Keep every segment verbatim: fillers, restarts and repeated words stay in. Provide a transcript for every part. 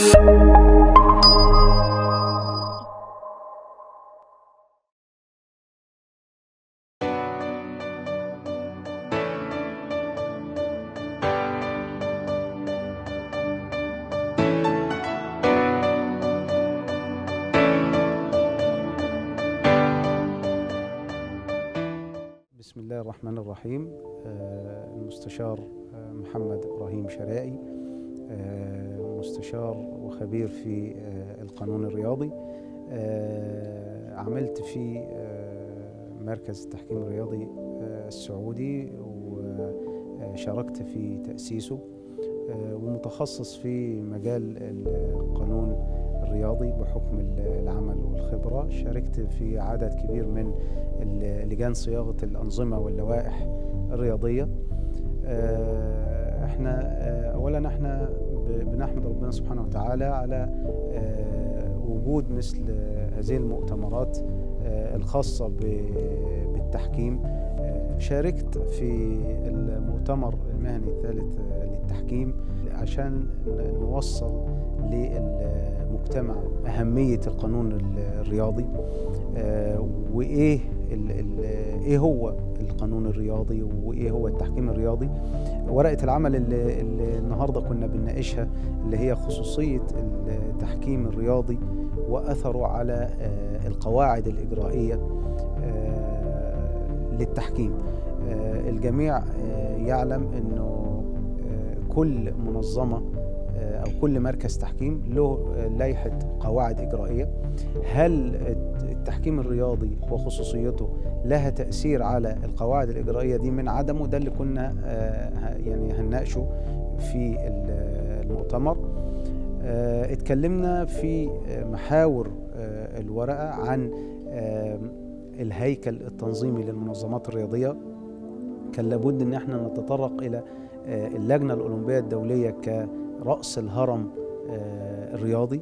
بسم الله الرحمن الرحيم. المستشار محمد شراكي، مستشار وخبير في القانون الرياضي. عملت في مركز التحكيم الرياضي السعودي وشاركت في تأسيسه، ومتخصص في مجال القانون الرياضي بحكم العمل والخبرة. شاركت في عدد كبير من لجان صياغة الأنظمة واللوائح الرياضية. احنا اولا احنا بنحمد ربنا سبحانه وتعالى على وجود مثل هذه المؤتمرات الخاصة بالتحكيم. شاركت في المؤتمر المهني الثالث للتحكيم عشان نوصل للمجتمع أهمية القانون الرياضي، وإيه إيه هو القانون الرياضي وإيه هو التحكيم الرياضي. ورقة العمل اللي, اللي النهاردة كنا بنناقشها اللي هي خصوصية التحكيم الرياضي وأثره على القواعد الإجرائية للتحكيم. الجميع يعلم أنه كل منظمة أو كل مركز تحكيم له لائحة قواعد إجرائية. هل التحكيم الرياضي وخصوصيته لها تأثير على القواعد الإجرائية دي؟ من عدمه ده اللي كنا يعني هنناقشه في المؤتمر. اتكلمنا في محاور الورقة عن الهيكل التنظيمي للمنظمات الرياضية. كان لابد ان احنا نتطرق الى اللجنة الأولمبية الدولية كرأس الهرم الرياضي،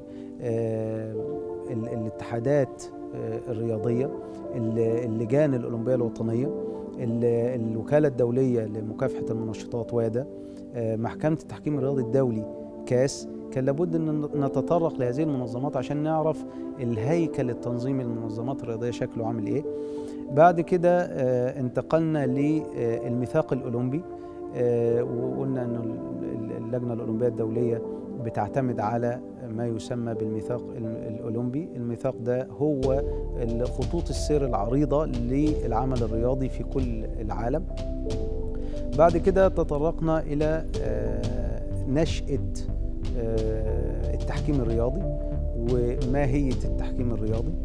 الاتحادات الرياضية، اللجان الأولمبية الوطنية، الوكالة الدولية لمكافحة المنشطات وادا، محكمة التحكيم الرياضي الدولي كاس. كان لابد أن نتطرق لهذه المنظمات عشان نعرف الهيكل التنظيمي للمنظمات الرياضية شكله عامل إيه. بعد كده انتقلنا للميثاق الأولمبي، وقلنا أن اللجنة الأولمبية الدولية بتعتمد على ما يسمى بالميثاق الأولمبي. الميثاق ده هو خطوط السير العريضة للعمل الرياضي في كل العالم. بعد كده تطرقنا إلى نشأة التحكيم الرياضي وماهية التحكيم الرياضي،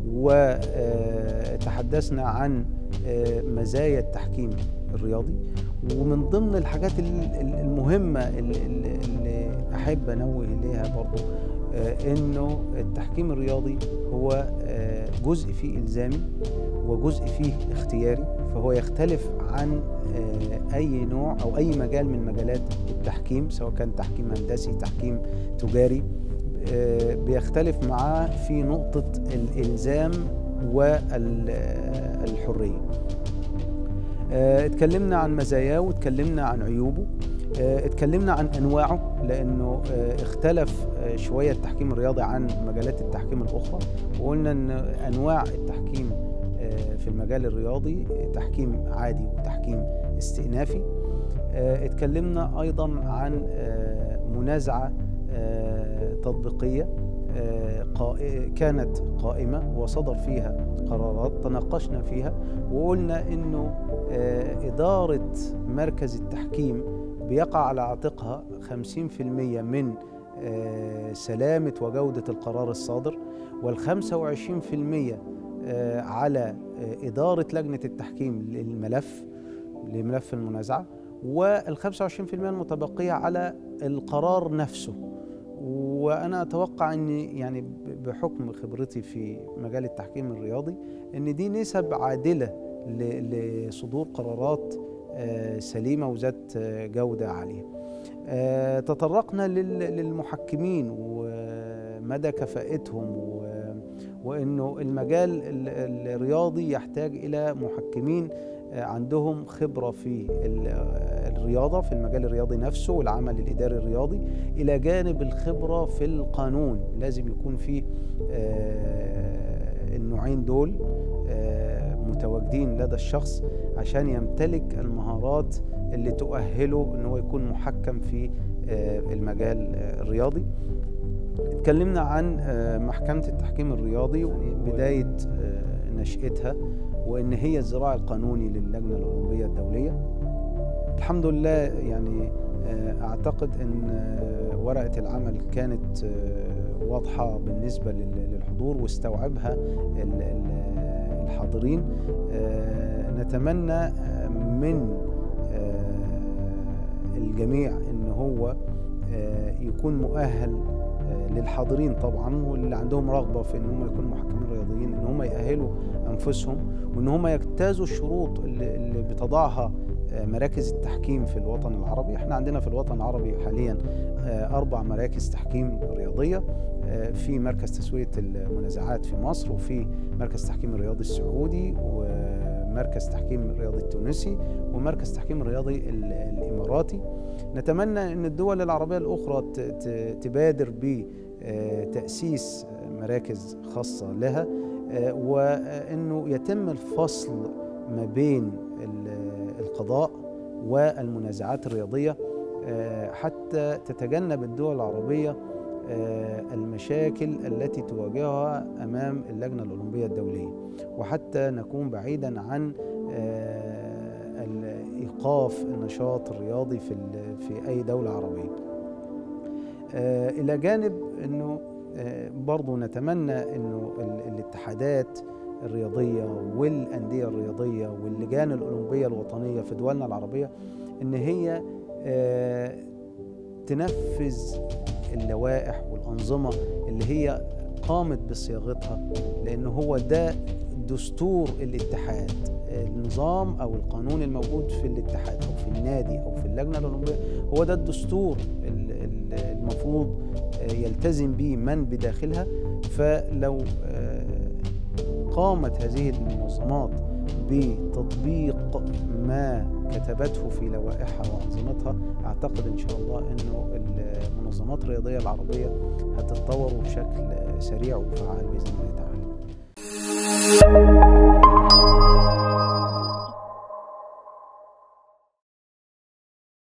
وتحدثنا عن مزايا التحكيم الرياضي. ومن ضمن الحاجات المهمة اللي أحب أنوه إليها برضو إنه التحكيم الرياضي هو جزء فيه إلزامي وجزء فيه اختياري، فهو يختلف عن أي نوع أو أي مجال من مجالات التحكيم، سواء كان تحكيم هندسي، تحكيم تجاري. بيختلف معاه في نقطة الإلزام والحرية. اتكلمنا عن مزاياه واتكلمنا عن عيوبه، اتكلمنا عن أنواعه لأنه اختلف شوية التحكيم الرياضي عن مجالات التحكيم الأخرى، وقلنا أن أنواع التحكيم في المجال الرياضي تحكيم عادي وتحكيم استئنافي. اتكلمنا أيضا عن منازعة تطبيقية كانت قائمة وصدر فيها قرارات تناقشنا فيها، وقلنا إنه إدارة مركز التحكيم بيقع على عاتقها خمسين في المئة من سلامة وجودة القرار الصادر، والخمسة وعشرين في المئة على إدارة لجنة التحكيم للملف لملف المنازعة، والخمسة وعشرين في المئة المتبقية على القرار نفسه. وأنا أتوقع أن يعني بحكم خبرتي في مجال التحكيم الرياضي أن دي نسب عادلة لصدور قرارات سليمة وذات جودة عالية. تطرقنا للمحكمين ومدى كفاءتهم، وأنه المجال الرياضي يحتاج إلى محكمين عندهم خبرة في الرياضة، في المجال الرياضي نفسه والعمل الإداري الرياضي، إلى جانب الخبرة في القانون. لازم يكون في النوعين دول متواجدين لدى الشخص عشان يمتلك المهارات اللي تؤهله ان هو يكون محكم في المجال الرياضي. اتكلمنا عن محكمة التحكيم الرياضي وبداية نشأتها، وان هي الذراع القانوني للجنة الأولمبية الدولية. الحمد لله يعني اعتقد ان ورقة العمل كانت واضحة بالنسبة للحضور واستوعبها الحاضرين. نتمنى من الجميع ان هو يكون مؤهل للحاضرين طبعا، واللي عندهم رغبة في ان هم يكونوا محكمين رياضيين ان هم يأهلوا انفسهم، وان هم يجتازوا الشروط اللي, اللي بتضعها مراكز التحكيم في الوطن العربي. احنا عندنا في الوطن العربي حاليا اربع مراكز تحكيم رياضية، في مركز تسوية المنازعات في مصر، وفي مركز تحكيم الرياضي السعودي، ومركز تحكيم الرياضي التونسي، ومركز تحكيم الرياضي الاماراتي. نتمنى ان الدول العربية الاخرى تبادر بتأسيس مراكز خاصة لها، وانه يتم الفصل ما بين القضاء والمنازعات الرياضية حتى تتجنب الدول العربية المشاكل التي تواجهها أمام اللجنة الأولمبية الدولية، وحتى نكون بعيدا عن إيقاف النشاط الرياضي في في أي دولة عربية. إلى جانب أنه برضو نتمنى أنه الاتحادات الرياضية والأندية الرياضية واللجان الأولمبية الوطنية في دولنا العربية إن هي تنفذ اللوائح والأنظمة اللي هي قامت بصياغتها، لأن هو ده دستور الاتحاد. النظام أو القانون الموجود في الاتحاد أو في النادي أو في اللجنة الأولمبية هو ده الدستور المفروض يلتزم به من بداخلها. فلو قامت هذه المنظمات بتطبيق ما كتبته في لوائحها وأنظمتها، أعتقد إن شاء الله أنه المنظمات الرياضية العربية هتتطور بشكل سريع وفعال بإذن الله تعالى.